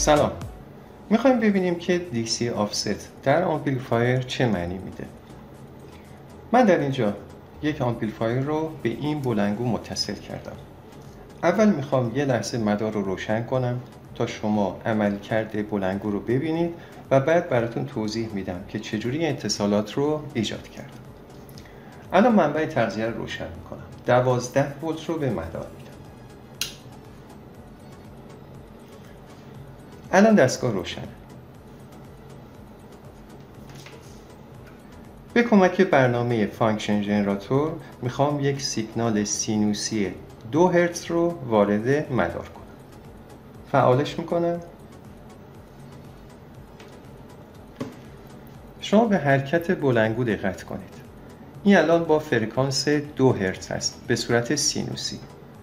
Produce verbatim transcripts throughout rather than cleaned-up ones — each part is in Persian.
سلام. میخوایم ببینیم که دی سی آفست در آمپلیفایر چه معنی میده. من در اینجا یک آمپلیفایر رو به این بلندگو متصل کردم. اول میخوام یه لحظه مدار رو روشن کنم تا شما عملکرد بلندگو رو ببینید و بعد براتون توضیح میدم که چجوری اتصالات رو ایجاد کردم. الان منبع تغذیه رو روشن میکنم. دوازده ولت رو به مدار میدم. الان دستگاه روشنه. به کمک برنامه فانکشن ژنراتور میخوام یک سیگنال سینوسی دو هرتز رو وارد مدار کنم. فعالش میکنم. شما به حرکت بلندگو دقت کنید. این الان با فرکانس دو هرتز است به صورت سینوسی.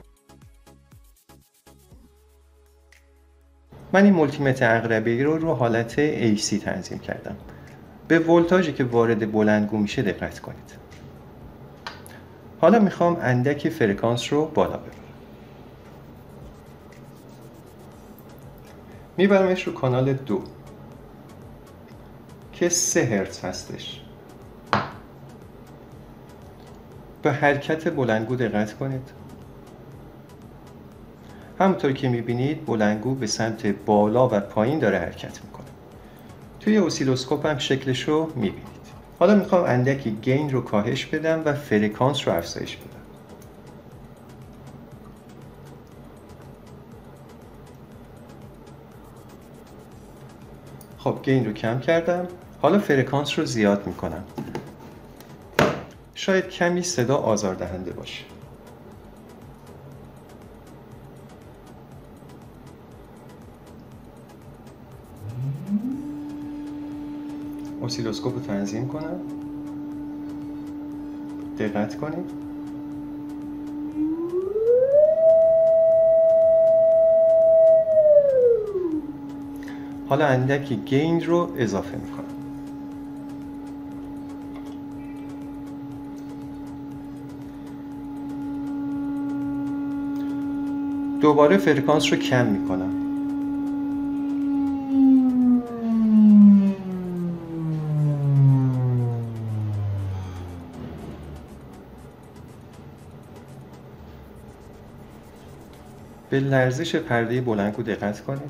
من این مولتیمتر عقربه‌ای رو رو حالت ای سی تنظیم کردم. به ولتاژی که وارد بلندگو میشه دقت کنید. حالا میخوام اندکی فرکانس رو بالا ببرم. میبرمش رو کانال دو که سه هرتز هستش. به حرکت بلندگو دقت کنید. همونطور که میبینید بلندگو به سمت بالا و پایین داره حرکت میکنه. توی اسیلوسکوپ هم شکلش رو میبینید. حالا میخوام اندکی گین رو کاهش بدم و فرکانس رو افزایش بدم. خب گین رو کم کردم. حالا فرکانس رو زیاد میکنم. شاید کمی صدا آزاردهنده باشه. اسیلوسکوپ رو تنظیم کنم. دقت کنید. حالا اندکی گین رو اضافه میکنم. دوباره فرکانس رو کم میکنم. به لرزش پرده بلندگو دقت کنید.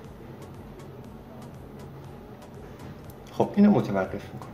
خب اینو متوقف میکنم.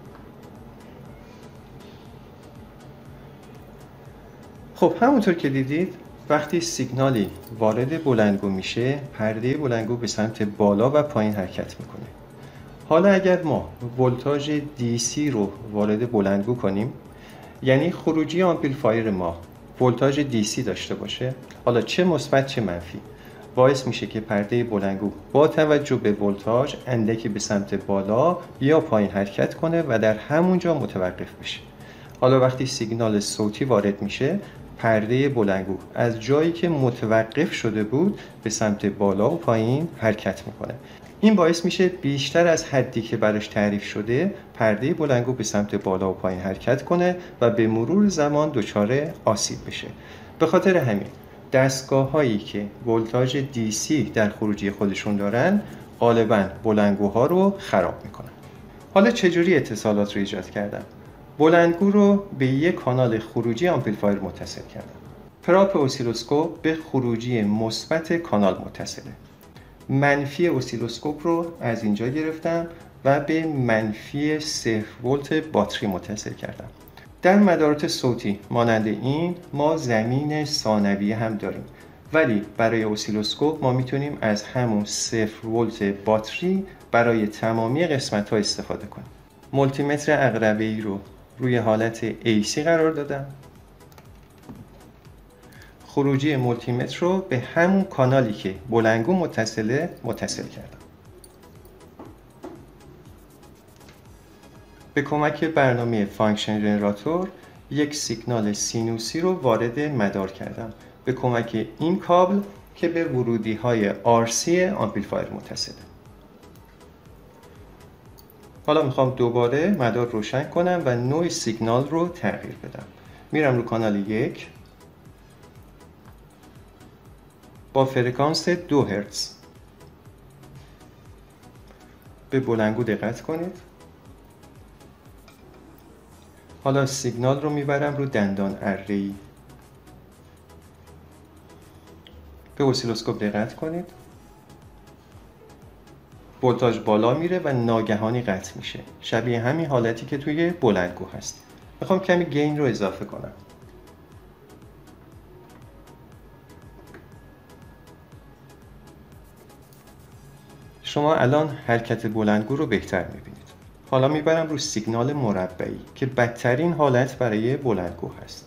خب همونطور که دیدید وقتی سیگنالی وارد بلندگو میشه پرده بلندگو به سمت بالا و پایین حرکت میکنه. حالا اگر ما ولتاژ دی سی رو وارد بلندگو کنیم، یعنی خروجی آمپلیفایر ما ولتاژ دی سی داشته باشه، حالا چه مثبت چه منفی، باعث میشه که پرده بلندگو با توجه به ولتاژ اندکی به سمت بالا یا پایین حرکت کنه و در همونجا متوقف بشه. حالا وقتی سیگنال صوتی وارد میشه، پرده بلندگو از جایی که متوقف شده بود به سمت بالا و پایین حرکت میکنه. این باعث میشه بیشتر از حدی که براش تعریف شده پرده بلندگو به سمت بالا و پایین حرکت کنه و به مرور زمان دچار آسیب بشه. به خاطر همین دستگاه هایی که ولتاژ دی سی در خروجی خودشون دارن غالباً بلندگوها رو خراب میکنن. حالا چجوری اتصالات رو ایجاد کردم؟ بلندگو رو به یک کانال خروجی آمپلیفایر متصل کردم. پراپ اسیلوسکوپ به خروجی مثبت کانال متصله. منفی اسیلوسکوپ رو از اینجا گرفتم و به منفی صفر ولت باتری متصل کردم. در مدارات صوتی مانند این ما زمین ثانویه هم داریم، ولی برای اسیلوسکوپ ما میتونیم از همون صفر ولت باتری برای تمامی قسمت ها استفاده کنیم. مولتیمتر عقربه‌ای رو روی حالت ای سی قرار دادم. خروجی مولتیمتر رو به همون کانالی که بلندگو متصله متصل کردم. به کمک برنامه فانکشن ژنراتور یک سیگنال سینوسی رو وارد مدار کردم به کمک این کابل که به ورودی های آر سی آمپلیفایر متصله. حالا میخوام دوباره مدار روشن کنم و نوع سیگنال رو تغییر بدم. میرم رو کانال یک با فرکانس دو هرتز. به بلندگو دقت کنید. حالا سیگنال رو میبرم رو دندان اره‌ای. به اسیلوسکوپ دقت کنید. ولتاژ بالا میره و ناگهانی قطع میشه. شبیه همین حالتی که توی بلندگو هست. میخوام کمی گین رو اضافه کنم. شما الان حرکت بلندگو رو بهتر میبینید. حالا میبرم رو سیگنال مربعی که بدترین حالت برای بلندگو هست.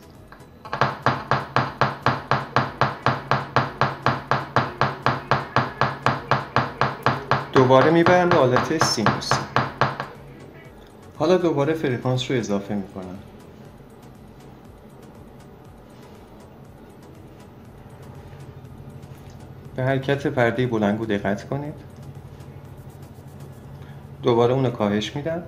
دوباره میبرم به حالت سینوسی. حالا دوباره فرکانس رو اضافه میکنم. به حرکت پرده بلندگو دقت کنید. دوباره اون رو کاهش میدم.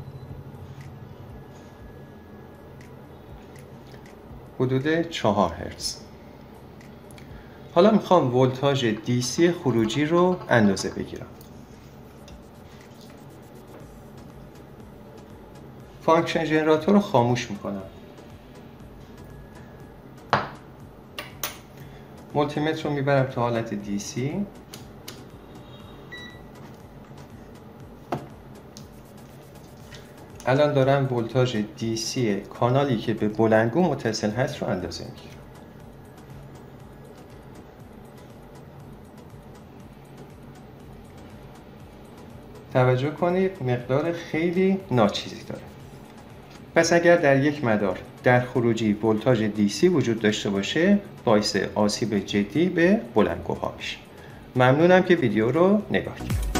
حدود چهار هرتز. حالا میخوام ولتاژ دی سی خروجی رو اندازه بگیرم. فانکشن ژنراتور رو خاموش میکنم. مولتیمتر رو میبرم تا حالت دی سی. الان دارم ولتاژ دی سی کانالی که به بلندگو متصل هست رو اندازه میگیرم. توجه کنید مقدار خیلی ناچیزی داره. پس اگر در یک مدار در خروجی ولتاژ دی سی وجود داشته باشه باعث آسیب جدی به بلندگوها میشه. ممنونم که ویدیو رو نگاه کردید.